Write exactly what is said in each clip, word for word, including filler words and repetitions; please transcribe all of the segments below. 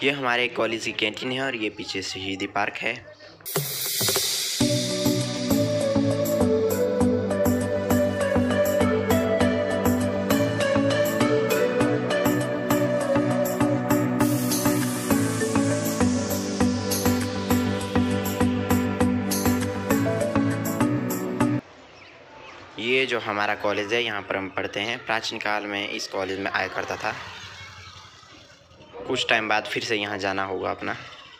ये हमारे कॉलेज की कैंटीन है और ये पीछे शहीदी पार्क है। ये जो हमारा कॉलेज है यहाँ पर हम पढ़ते हैं। प्राचीन काल में इस कॉलेज में आया करता था। कुछ टाइम बाद फिर से यहाँ जाना होगा अपना।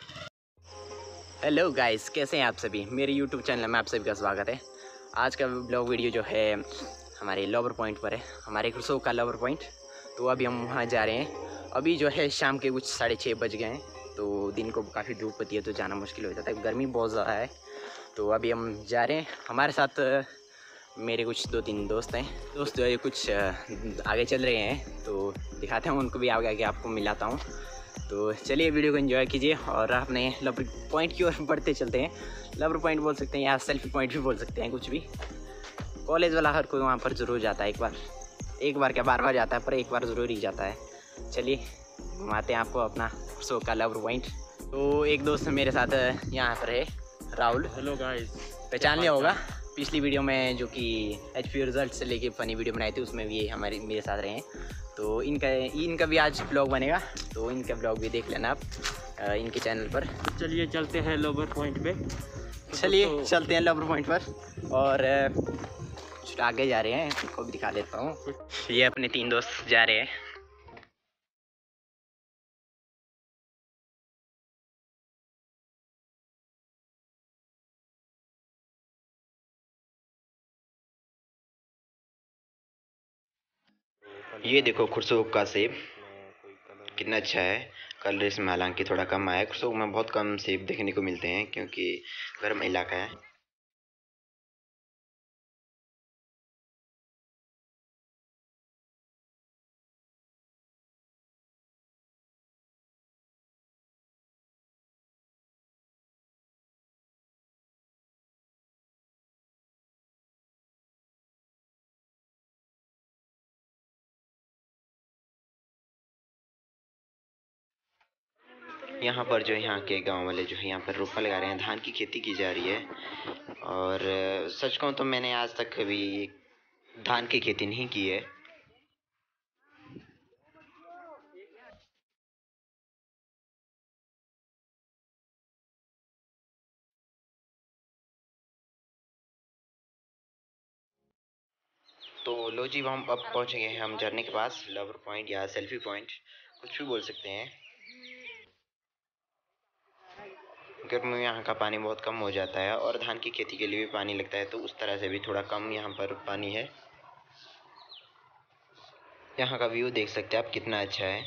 हेलो गाइस, कैसे हैं आप सभी। मेरे यूट्यूब चैनल में आप सभी का स्वागत है। आज का ब्लॉग वीडियो जो है हमारे लवर पॉइंट पर है, हमारे शो का लवर पॉइंट। तो अभी हम वहाँ जा रहे हैं। अभी जो है शाम के कुछ साढ़े छः बज गए हैं, तो दिन को काफ़ी धूप होती है तो जाना मुश्किल हो जाता है, गर्मी बहुत ज़्यादा है। तो अभी हम जा रहे हैं। हमारे साथ मेरे कुछ दो तीन दोस्त हैं। दोस्त जो है कुछ आगे चल रहे हैं, तो दिखाते हैं उनको भी आगे आगे आपको मिलाता हूँ। तो चलिए वीडियो को एंजॉय कीजिए और अपने लवर पॉइंट की ओर बढ़ते चलते हैं। लवर पॉइंट बोल सकते हैं या सेल्फी पॉइंट भी बोल सकते हैं, कुछ भी। कॉलेज वाला हर कोई वहाँ पर ज़रूर जाता है, एक बार एक बार क्या बार बार जाता है, पर एक बार ज़रूर ही जाता है। चलिए घुमाते हैं आपको अपना शो का लवर पॉइंट। तो एक दोस्त मेरे साथ यहाँ पर है, राहुल। हेलो गाइस, पहचान लिया होगा, पिछली वीडियो में जो कि एच पी रिजल्ट से लेके फ़नी वीडियो बनाई थी उसमें भी ये हमारे मेरे साथ रहे हैं। तो इनका इनका भी आज ब्लॉग बनेगा, तो इनका ब्लॉग भी देख लेना आप इनके चैनल पर। चलिए चलते हैं लवर पॉइंट पे। चलिए तो, चलते हैं लवर पॉइंट पर और कुछ आगे जा रहे हैं, इनको भी दिखा देता हूँ। ये अपने तीन दोस्त जा रहे हैं। ये देखो खुरसूग का सेब कितना अच्छा है। कलर इसमें हालांकि थोड़ा कम आया है। खुरसूग में बहुत कम सेब देखने को मिलते हैं क्योंकि गर्म इलाका है। यहाँ पर जो यहाँ के गांव वाले जो है यहाँ पर रोपा लगा रहे हैं, धान की खेती की जा रही है। और सच कहूँ तो मैंने आज तक कभी धान की खेती नहीं की है। तो लो जी, हम अब पहुँच गए हैं हम झरने के पास। लवर पॉइंट या सेल्फी पॉइंट कुछ भी बोल सकते हैं। गर्मी में यहाँ का पानी बहुत कम हो जाता है और धान की खेती के लिए भी पानी लगता है, तो उस तरह से भी थोड़ा कम यहाँ पर पानी है। यहाँ का व्यू देख सकते हैं आप, कितना अच्छा है।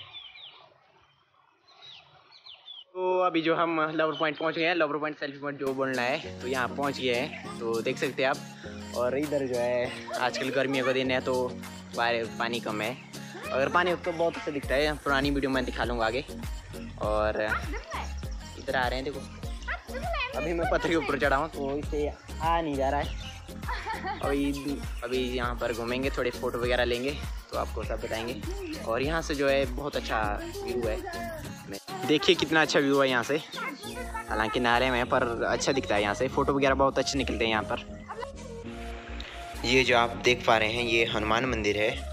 तो अभी जो हम लवर पॉइंट पहुँच गए हैं, लवर पॉइंट सेल्फी पॉइंट जो बोलना है, तो यहाँ पहुँच गए हैं। तो देख सकते हैं आप। और इधर जो है आजकल गर्मियों का दिन है तो पानी कम है, अगर पानी तो बहुत अच्छा दिखता है। पुरानी वीडियो में दिखा लूँगा आगे। और इधर आ रहे हैं, देखो अभी मैं पत्थर के ऊपर चढ़ा हूँ तो इसे आ नहीं जा रहा है। अभी अभी यहाँ पर घूमेंगे, थोड़े फ़ोटो वगैरह लेंगे तो आपको सब बताएंगे। और यहाँ से जो है बहुत अच्छा व्यू है, देखिए कितना अच्छा व्यू है यहाँ से। हालांकि नारे में पर अच्छा दिखता है यहाँ से, फ़ोटो वगैरह बहुत अच्छे निकलते हैं यहाँ पर। ये जो आप देख पा रहे हैं ये हनुमान मंदिर है।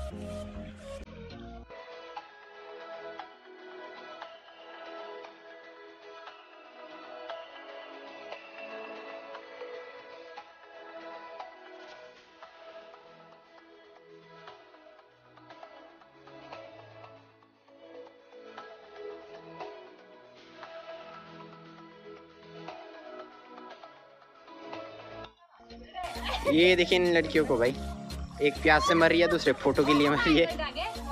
ये देखिए इन लड़कियों को भाई, एक प्यास से मर रही है, दूसरे फोटो के लिए मर रही है।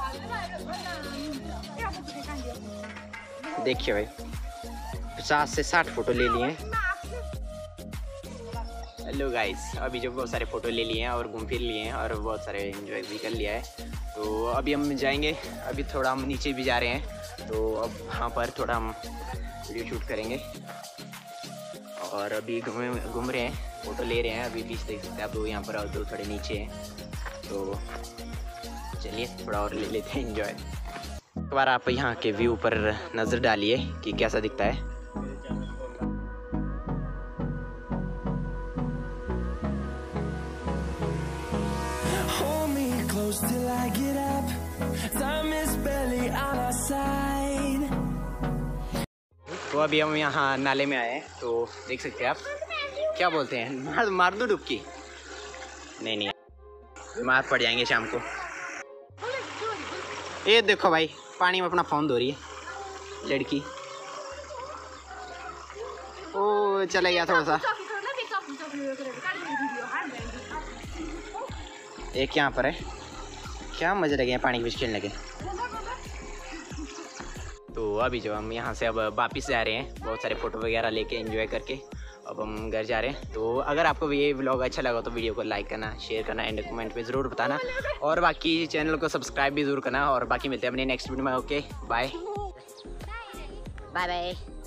देखिए भाई पचास से साठ फोटो ले लिए हैं। हेलो गाइस, अभी जो बहुत सारे फ़ोटो ले लिए हैं और घूम फिर लिए हैं और बहुत सारे एंजॉय भी कर लिया है। तो अभी हम जाएंगे, अभी थोड़ा हम नीचे भी जा रहे हैं, तो अब वहाँ पर थोड़ा हम वीडियो शूट करेंगे। और अभी घूमे घूम रहे हैं, फ़ोटो ले रहे हैं। अभी बीच देख सकते हैं आप, दो यहाँ पर और दो थोड़े नीचे हैं। तो चलिए थोड़ा और ले लेते हैं एंजॉय। एक बार आप यहाँ के व्यू पर नज़र डालिए कि कैसा दिखता है। तो अभी हम यहाँ नाले में आए हैं, तो देख सकते हैं आप। क्या बोलते हैं, मार मार दो डुबकी? नहीं नहीं, बीमार पड़ जाएंगे शाम को। ये देखो भाई, पानी में अपना फोन धो रही है लड़की। ओ चले गया थोड़ा सा। एक यहाँ पर है, क्या मजे लगे हैं पानी के बीच खेलने के। तो अभी जो हम यहाँ से अब वापिस जा रहे हैं, बहुत सारे फ़ोटो वगैरह लेके एंजॉय करके अब हम घर जा रहे हैं। तो अगर आपको ये व्लॉग अच्छा लगा तो वीडियो को लाइक करना, शेयर करना एंड कमेंट पे ज़रूर बताना, और बाकी चैनल को सब्सक्राइब भी ज़रूर करना। और बाकी मिलते हैं अपने नेक्स्ट वीडियो में। Okay bye bye bye.